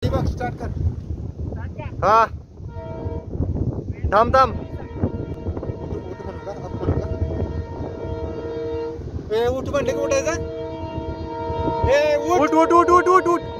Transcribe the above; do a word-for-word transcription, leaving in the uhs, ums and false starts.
Start कर. हा थांब थांब. उठ म्हणू का? अप म्हणू का? ए उठ म्हणले की उठायचं. ए उठ उठ उठ उठ उठ उठ उठ